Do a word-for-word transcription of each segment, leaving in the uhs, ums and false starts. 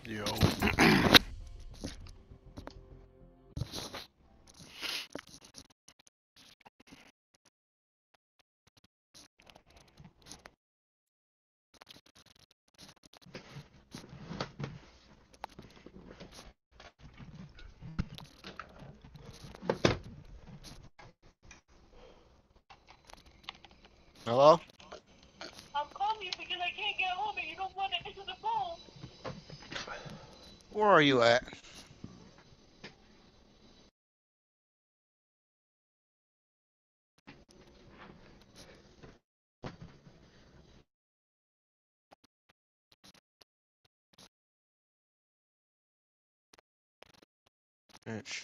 Yo. Hello? I'm calling you because I can't get home and you don't want to answer the phone. Where are you at? Bitch.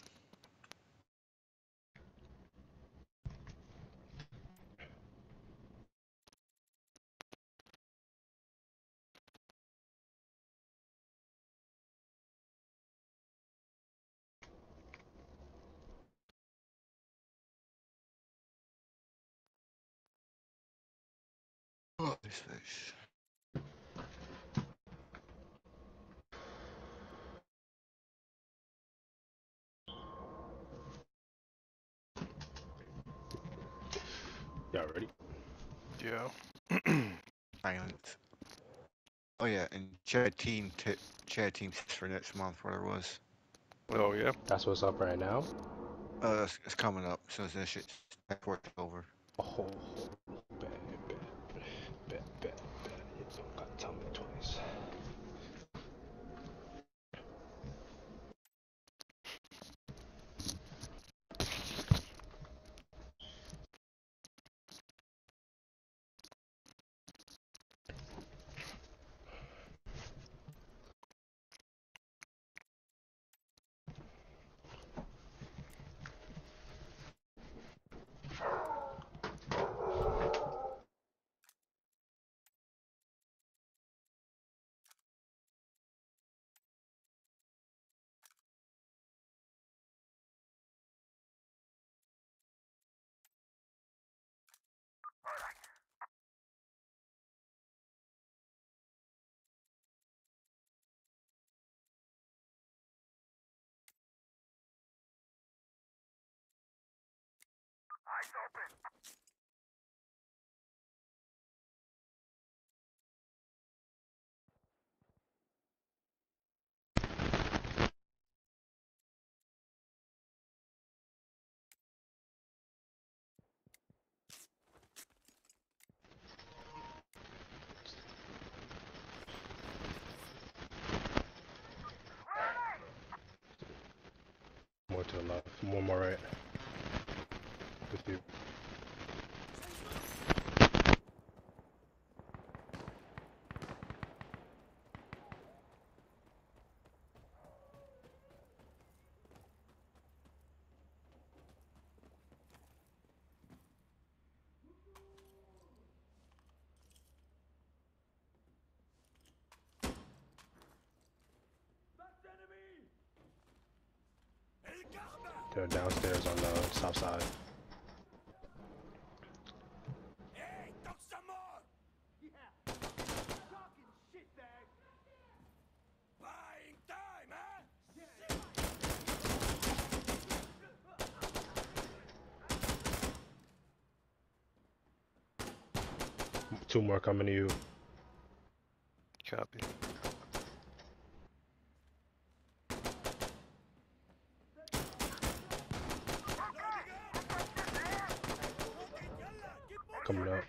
Oh, this face. Y'all ready? Yeah. Silence. Oh yeah, and Chad team t Chad team for next month, whatever it was. Oh yeah. That's what's up right now. Uh, it's, it's coming up. So this shit's work's over. Oh, bet, bet, bet, bet, bet. You don't gotta tell me twice. More to the left, more more right. With you. They're downstairs on the south side. Two more coming to you. Copy. Coming up.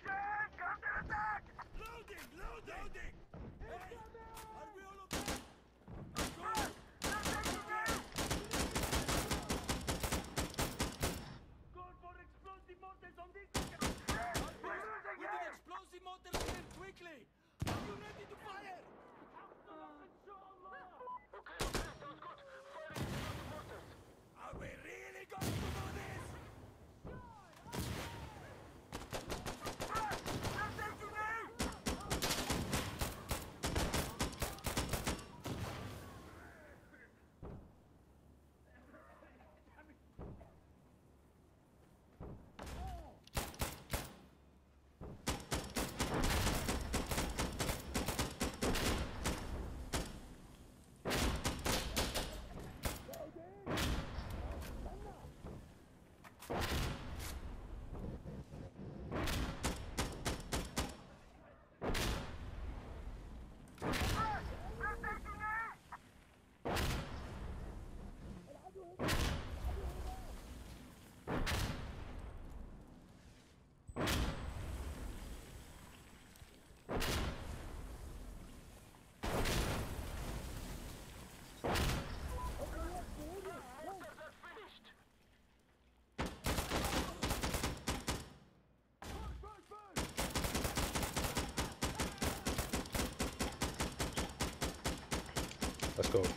Let's go.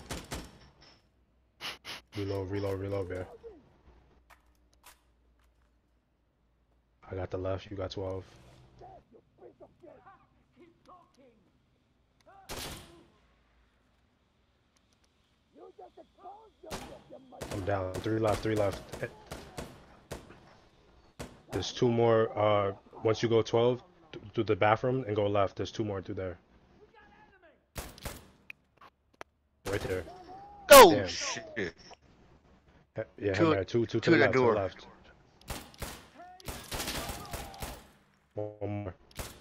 Reload, reload, reload, bear. I got the left, you got twelve. I'm down. Three left, three left. There's two more. Uh, once you go twelve, to the bathroom and go left. There's two more through there. Right there. Oh Damn. shit! He- Yeah, Two- him there. Two, two to two the at the left, to the door. left. One more.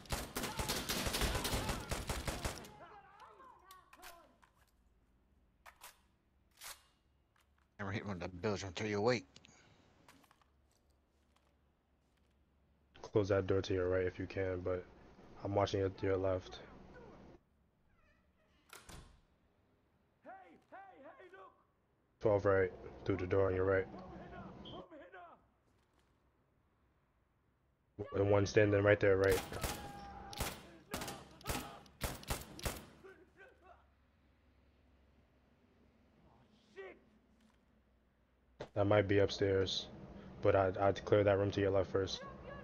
Never hit one of the bills until you wait. Close that door to your right if you can, but I'm watching it to your left. twelve right, through the door on your right. And one standing right there, right. That might be upstairs, but I'd, I'd clear that room to your left first.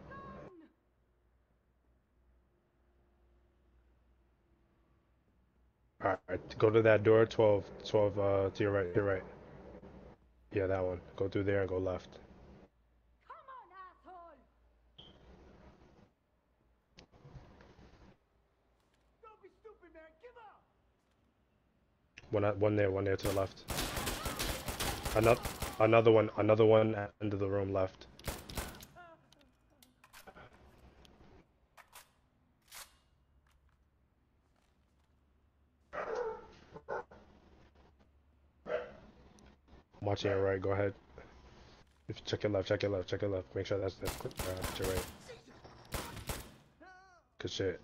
Alright, go to that door, twelve, twelve uh, to your right, to your right. Yeah, that one. Go through there and go left. One, at- one there, one there to the left. Another, another one, another one at the end of the room left. I'm watching your right, go ahead. If you check your left, check your left, check your left. Make sure that's that's clear. Uh, to your right. Good shit.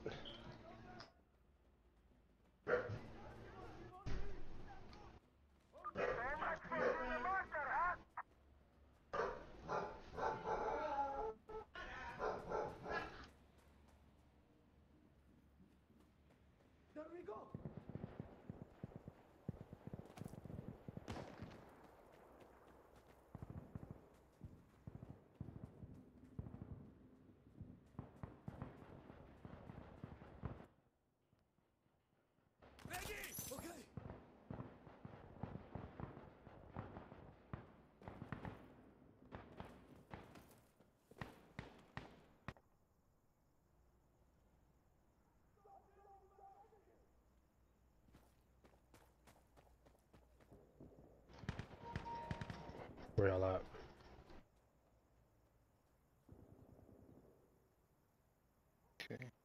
Where y'all at? Okay.